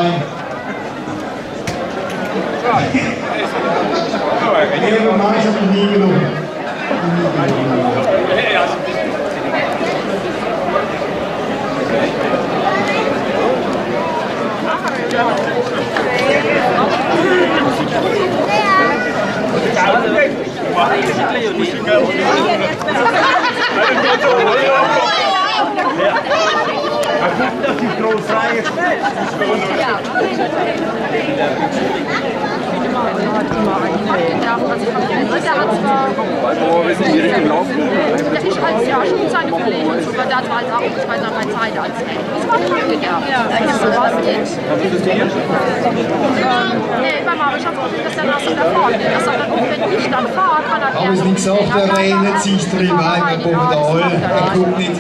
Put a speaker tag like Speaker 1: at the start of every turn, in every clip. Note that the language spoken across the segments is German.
Speaker 1: rein. Ihre Mann ist noch nie gelungen.
Speaker 2: Wir sind direkt im Laufen.
Speaker 3: Ich als ja schon seine Kollegen und so, aber das war auch nicht bei seiner Zeit als das war schon gedacht. Was geht? Nee, beim Marischatz ist der Nasse da vorne. Das sagt dann, wenn ich dann fahre, kann er gerne.
Speaker 1: Aber es ist nicht so, der Reine zieht drüber, ein Bogendal, er guckt nicht.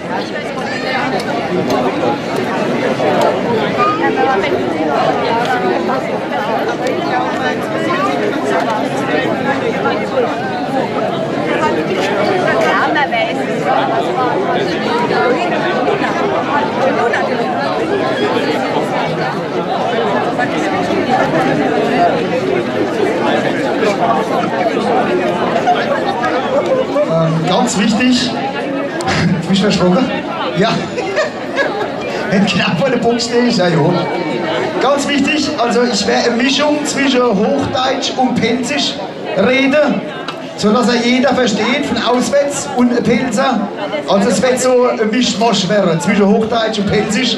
Speaker 1: Ganz wichtig, bist du erschrocken? Ja. Wenn knapp vor der Box stehst, ja, ja. Ganz wichtig, also ich werde eine Mischung zwischen Hochdeutsch und Pelzisch reden, sodass jeder versteht, von auswärts und Pelzer. Also es wird so ein Mischmasch werden zwischen Hochdeutsch und Pelzisch.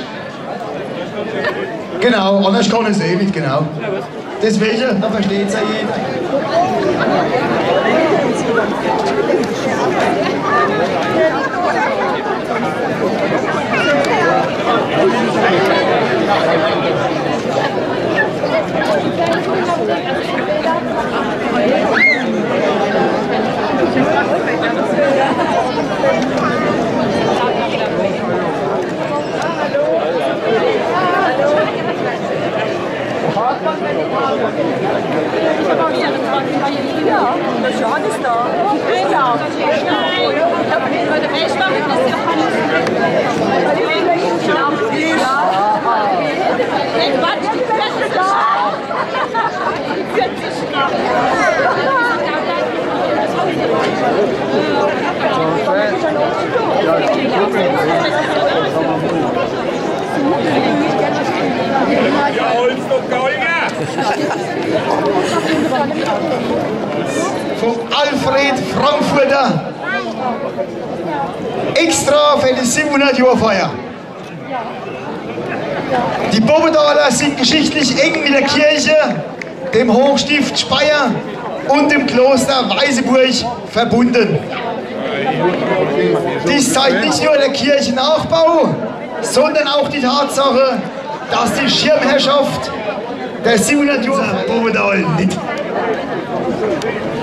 Speaker 1: Genau, anders kann ich es eh nicht, genau. Deswegen, da versteht es ja jeder. Vom Alfred Frankfurter extra für die 700-Jahr-Feier. Die Bobendaler sind geschichtlich eng mit der Kirche, dem Hochstift Speyer und dem Kloster Weißeburg verbunden. Dies zeigt nicht nur der Kirchennachbau, sondern auch die Tatsache, dass die Schirmherrschaft der 700 Jahre Bobendal nicht